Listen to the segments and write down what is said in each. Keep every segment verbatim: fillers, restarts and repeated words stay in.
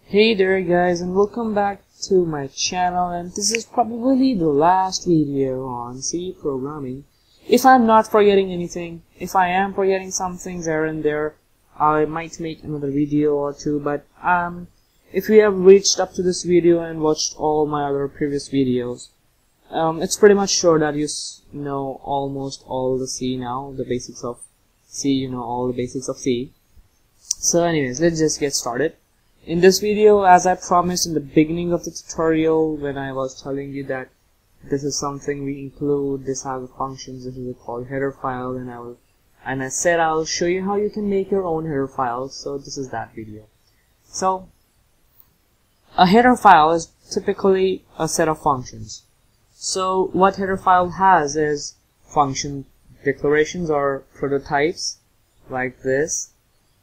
Hey there guys, and welcome back to my channel, and this is probably the last video on C programming. If I'm not forgetting anything, if I am forgetting some things here and there, I might make another video or two, but um, if you have reached up to this video and watched all my other previous videos, um, it's pretty much sure that you s know almost all the C now, the basics of C, you know all the basics of C. So anyways, let's just get started. In this video, as I promised in the beginning of the tutorial, when I was telling you that this is something we include, this has a functions, this is called header file, and I will, and I said I'll show you how you can make your own header file. So this is that video. So a header file is typically a set of functions. So what header file has is function declarations or prototypes like this.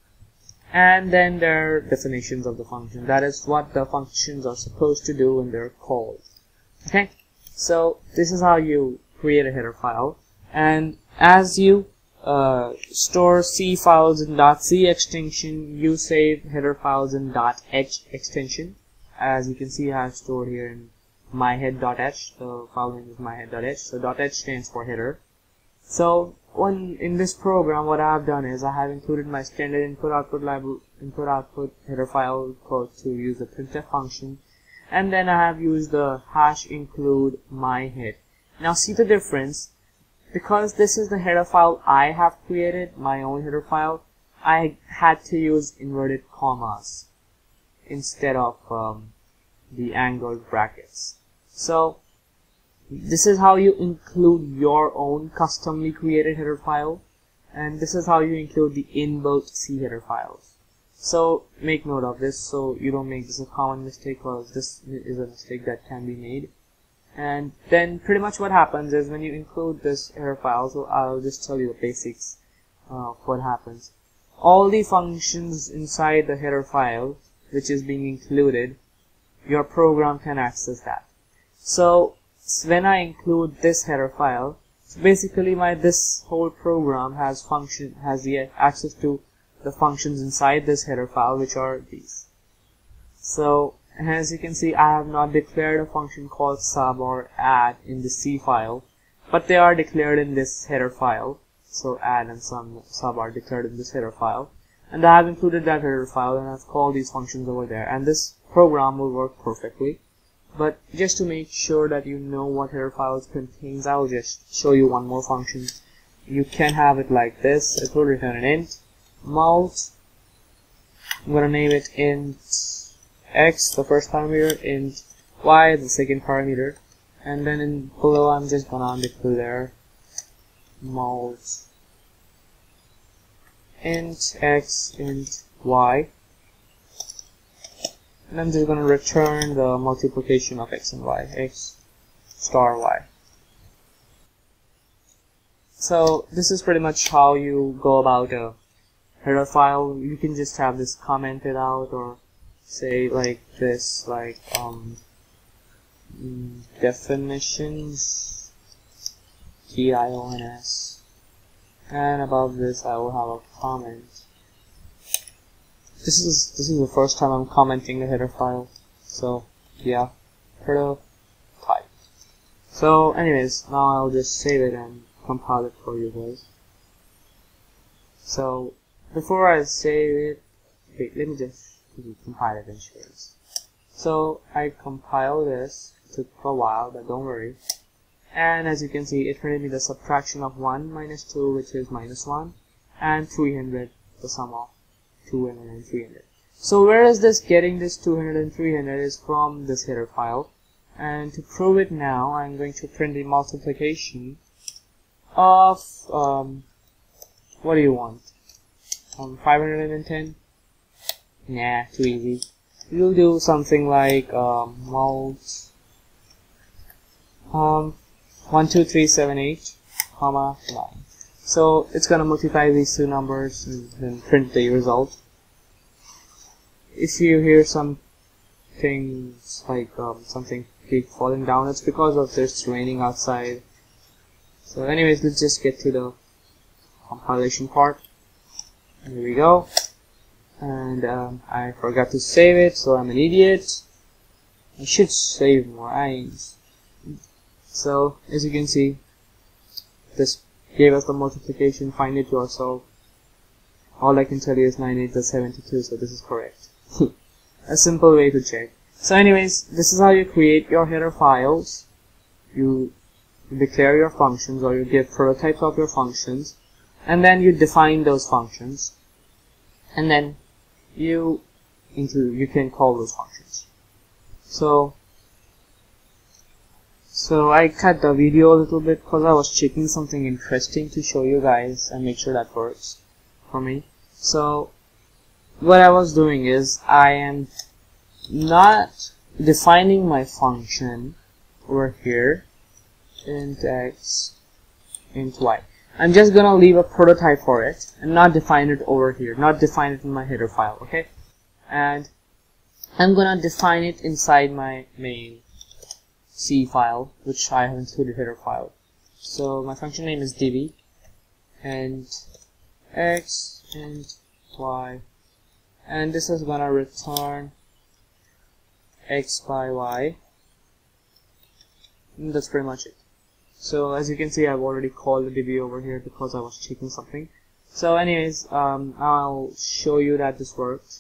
And then there are definitions of the function. That is what the functions are supposed to do when they're called. Okay, so this is how you create a header file. And as you uh, store C files in .c extension, you save header files in .h extension. As you can see, I have stored here in myhead.h. The file name is myhead.h. So .h stands for header. So when in this program, what I have done is I have included my standard input output library input output header file code to use the printf function, and then I have used the hash include myhead. Now see the difference, because this is the header file I have created, my own header file. I had to use inverted commas instead of um, the angled brackets. So this is how you include your own customly created header file, and this is how you include the inbuilt C header files. So make note of this so you don't make this a common mistake, because this is a mistake that can be made. And then pretty much what happens is when you include this header file, so I'll just tell you the basics of what happens. All the functions inside the header file which is being included, your program can access that. So when I include this header file, so basically my this whole program has function has the access to the functions inside this header file, which are these. So as you can see, I have not declared a function called sub or add in the C file, but they are declared in this header file. So add and some sub are declared in this header file, and I have included that header file, and I've called these functions over there, and this program will work perfectly. But just to make sure that you know what header files contains, I will just show you one more function. You can have it like this. It will return an int mult. I'm gonna name it int x, the first parameter, int y, the second parameter, and then in below I'm just gonna declare mult int x, int y. And I'm just going to return the multiplication of x and y, x star y. So this is pretty much how you go about a header file. You can just have this commented out, or say like this, like um, definitions, T I O N S, and above this I will have a comment. This is this is the first time I'm commenting the header file, so yeah, header type. So anyways, now I'll just save it and compile it for you guys. So before I save it, wait, let me just compile it and show this. So I compile this. It took a while, but don't worry. And as you can see, it printed me the subtraction of one minus two, which is minus one, and three hundred, the sum of two hundred and three hundred. So where is this getting this two hundred and three hundred is from this header file. And to prove it now, I'm going to print the multiplication of um, what do you want? Um, five hundred ten? Nah, too easy. You'll do something like um, mult um, one two three seven eight comma nine. So it's gonna multiply these two numbers and then print the result. If you hear some things like um, something keep falling down, it's because of this raining outside. So anyways, let's just get to the compilation part. Here we go. and um, I forgot to save it, so I'm an idiot. I should save more. I so as you can see, this gave us the multiplication. Find it yourself. All I can tell you is nine eight is seventy-two, so this is correct. A simple way to check. So anyways, this is how you create your header files. You declare your functions, or you give prototypes of your functions, and then you define those functions, and then you include, you can call those functions. So so I cut the video a little bit because I was checking something interesting to show you guys and make sure that works for me. So what I was doing is I am not defining my function over here int x int y. I'm just gonna leave a prototype for it and not define it over here, not define it in my header file, okay? And I'm gonna define it inside my main C file, which I have included header file. So my function name is div and x and y, and this is gonna return x by y, and that's pretty much it. So as you can see, I've already called the div over here because I was checking something. So anyways, um, I'll show you that this works.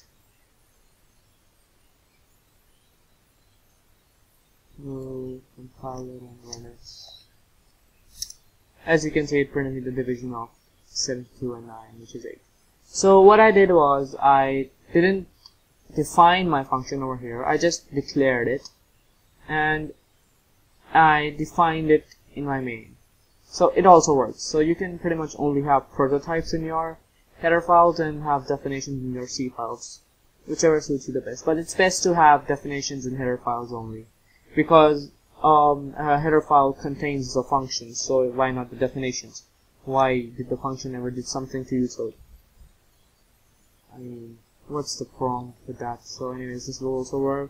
We'll compile it and run it. As you can see, it printed me the division of seventy-two and nine, which is eight. So what I did was I didn't define my function over here. I just declared it, and I defined it in my main. So it also works. So you can pretty much only have prototypes in your header files and have definitions in your C files, whichever suits you the best. But it's best to have definitions in header files only, because um, a header file contains the functions, so why not the definitions? Why did the function ever did something to you? So I mean, what's the problem with that? So anyways, this will also work.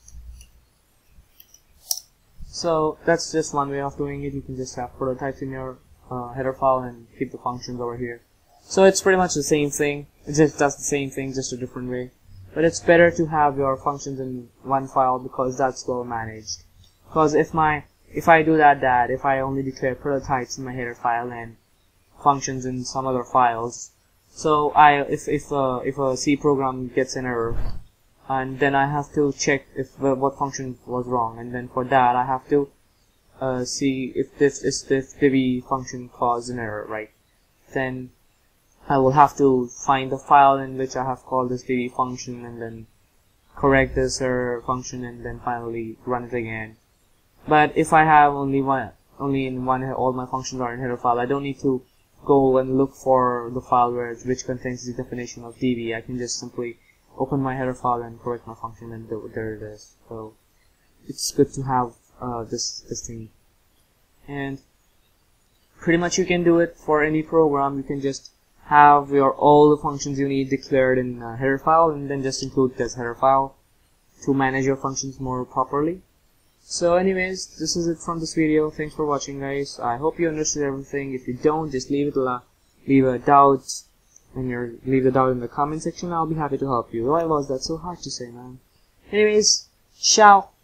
So that's just one way of doing it. You can just have prototypes in your uh, header file and keep the functions over here. So it's pretty much the same thing. It just does the same thing, just a different way. But it's better to have your functions in one file because that's well managed. Because if my if I do that, that if I only declare prototypes in my header file and functions in some other files, so I if if uh, if a C program gets an error, and then I have to check if uh, what function was wrong, and then for that I have to uh, see if this is this div function caused an error, right? Then I will have to find the file in which I have called this div function, and then correct this error function, and then finally run it again. But if I have only one, only in one, all my functions are in header file, I don't need to go and look for the file where which contains the definition of div. I can just simply open my header file and correct my function, and there it is. So it's good to have uh, this this thing, and pretty much you can do it for any program. You can just have your all the functions you need declared in a header file, and then just include this header file to manage your functions more properly. So anyways, this is it from this video. Thanks for watching, guys. I hope you understood everything. If you don't, just leave it la leave a doubt and your leave the doubt in the comment section. I'll be happy to help you. Why was that so hard to say, man? Anyways, ciao.